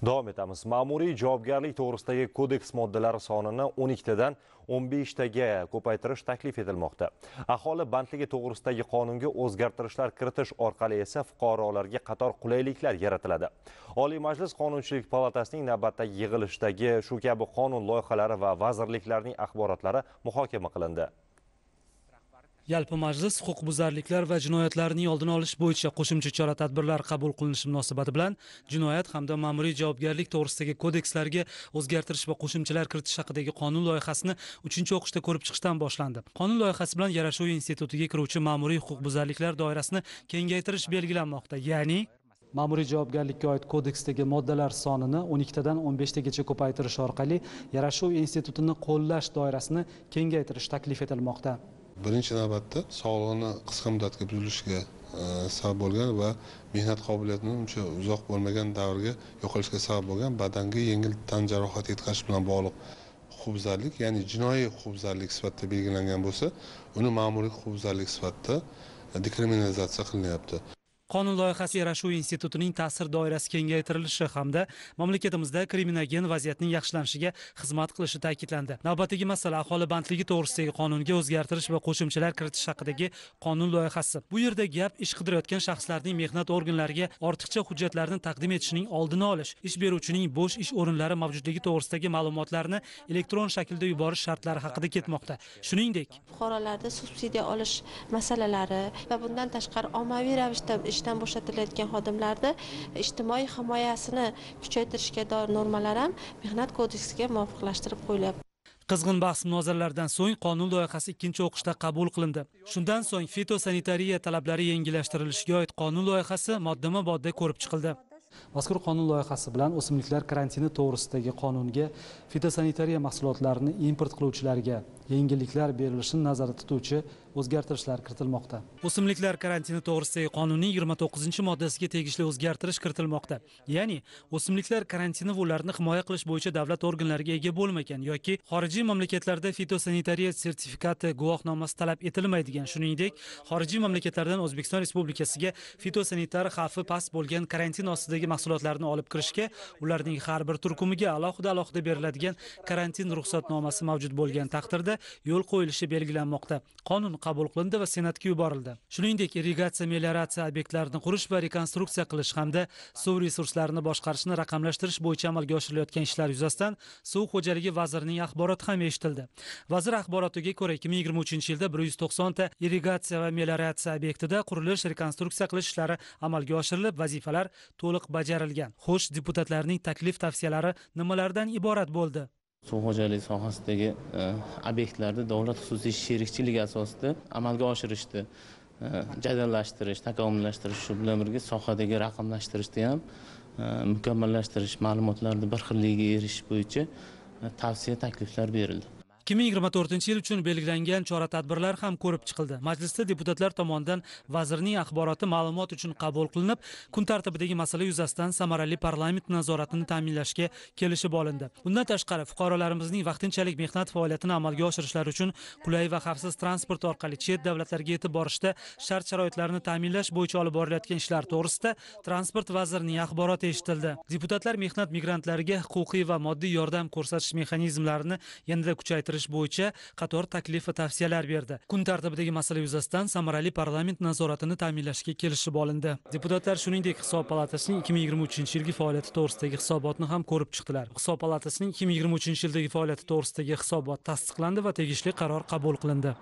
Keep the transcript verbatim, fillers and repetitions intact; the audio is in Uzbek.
Davom etamiz. Ma'muriy javobgarlik to'g'risidagi kodeks moddalari sonini o'n ikkitadan o'n beshtaga ko'paytirish taklif etilmoqda. Aholi bandligi to'g'risidagi qonunga o'zgartirishlar kiritish orqali esa fuqarolarga qator qulayliklar yaratiladi. Oliy Majlis Qonunchilik palatasining navbatdagi yig'ilishdagi shu kabi qonun loyihalari va vazirliklarning axborotlari muhokama qilindi. Yalpi majlis huquqbuzarliklar va jinoyatlarning oldini olish bo'yicha qo'shimcha chora-tadbirlar qabul qilinishi munosabati bilan jinoyat hamda ma'muriy javobgarlik to'g'risidagi kodekslarga o'zgartirish va qo'shimchalar kiritish haqidagi qonun loyihasini uchinchi o'qishda ko'rib chiqishdan boshlandi. Qonun loyihasi bilan Yarashuv institutiga kiruvchi ma'muriy huquqbuzarliklar doirasini kengaytirish belgilanmoqda. Ya'ni ma'muriy javobgarlikka oid kodeksdagi moddalar sonini o'n ikkitadan o'n beshtagacha ko'paytirish orqali Yarashuv institutini qo'llash doirasini kengaytirish taklif etilmoqda. Birinchi navbatda sog'lig'ini qisqa muddatga buzilishiga sabab bo'lgan va mehnat qobiliyatining uncha uzoq bo'lmagan davrga yo'qolishga sabab bo'lgan badanga yengil tan jarohati yetkazish bilan bog'liq huquqbuzarlik, ya'ni jinoiy huquqbuzarlik sifatida belgilangan bo'lsa, uni ma'muriy huquqbuzarlik sifatida dekriminalizatsiya qilinyapti. Qonun loyihasi Yarashuv institutining ta'sir doirasi kengaytirilishi hamda mamlakatimizda kriminogen vaziyatning yaxshilanishiga xizmat qilishi ta'kidlandi. Navbatdagi masala aholi bandligi to'g'risidagi qonunga o'zgartirish va qo'shimchalar kiritish haqidagi qonun loyihasi. Bu yerda gap ish qidirayotgan shaxslarning mehnat organlariga ortiqcha hujjatlarni taqdim etishining oldini olish, ish beruvchining bo'sh ish o'rinlari mavjudligi to'g'risidagi ma'lumotlarni elektron shaklda yuborish shartlari haqida ketmoqda. Shuningdek, fuqarolarda subsidiya olish masalalari va bundan tashqari ommaviy ravishda ishdan bo'shatilayotgan xodimlarda ijtimoiy himoyasini kuchaytirishga doir normalar ham Mehnat kodeksiga muvofiqlashtirib qo'yilyapti. Qizg'in bahs-munozaralardan so'ng qonun loyihasi ikkinchi o'qishda qabul qilindi. Shundan so'ng fitosanitariya talablari yengillashtirilishiga oid qonun loyihasi moddama-modda ko'rib chiqildi. Mazkur qonun loyihasi bilan o'simliklar karantini to'g'risidagi qonunga fitosanitariya mahsulotlarini import qiluvchilarga yengilliklar berilishini nazarda tutuvchi o'zgartirishlar kiritilmoqda. O'simliklar karantini to'g'risidagi qonunning yigirma to'qqizinchi moddasiga tegishli o'zgartirish kiritilmoqda. Ya'ni o'simliklar karantini va ularni himoya qilish bo'yicha davlat organlariga ega bo'lmagan yoki xorijiy mamlakatlarda fitosanitariya sertifikati guvohnomasi talab etilmaydigan, shuningdek, xorijiy mamlakatlardan O'zbekiston Respublikasiga fitosanitar xavfi past bo'lgan karantin ostidagi mahsulotlarni olib kirishga ularning har bir turkumiga alohida-alohida beriladigan karantin ruxsatnomasi mavjud bo'lgan taqdirda yo'l qo'yilishi belgilanmoqda. Qonun qabul qilindi va Senatga yuborildi. Shuningdek, irrigatsiya melioratsiya obyektlarini qurish va rekonstruksiya qilish hamda suv resurslarini boshqarishni raqamlashtirish bo'yicha amalga oshirilayotgan ishlar yuzasidan Suv xo'jaligi vazirining axboroti ham eshitildi. Vazir axborotiga ko'ra, ikki ming yigirma uchinchi yilda bir yuz to'qson ta irrigatsiya va melioratsiya obyektida qurilish, rekonstruksiya qilish ishlari amalga oshirilib, vazifalar to'liq bajarilgan. Xo'sh, deputatlarning taklif-tavsiyalari nimalardan iborat bo'ldi? Suv xo'jaligi sohasidagi obyektlarni davlat xususiy sherikchiligi asosida amalga oshirishdi, jadallashtirish, takomillashtirish, shu bilan birga sohadagi raqamlashtirishni ham mukammallashtirish, ma'lumotlarni bir xilligiga erishish bo'yicha tavsiya takliflar berildi. ikki ming yigirma to'rtinchi yil uchun belgilangan chora-tadbirlar ham ko'rib chiqildi. Majlisda deputatlar tomonidan vazirning axboroti ma'lumot uchun qabul qilinib, kun tartibidagi masala yuzasidan samarali parlament nazoratini ta'minlashga kelishib olindi. Bundan tashqari, fuqarolarimizning vaqtinchalik mehnat faoliyatini amalga oshirishlari uchun qulay va xavfsiz transport orqali chet davlatlarga yetib borishda shart-sharoitlarni ta'minlash bo'yicha olib borilayotgan ishlar to'g'risida transport vazirining axboroti eshitildi. Deputatlar mehnat migrantlariga huquqiy va moddiy yordam ko'rsatish mexanizmlarini yanada kuchaytirishga bo'yicha qator taklif va tavsiyalar berdi. Kun tartibidagi masala yuzasidan samarali parlament nazoratini ta'minlashga kelishib olindi. Deputatlar shuningdek Hisob palatasining ikki ming yigirma uchinchi yilgi faoliyati to'g'risidagi hisobotni ham ko'rib chiqdilar. Hisob palatasining ikki ming yigirma uchinchi yildagi faoliyati to'g'risidagi hisobot tasdiqlandi va tegishli qaror qabul qilindi.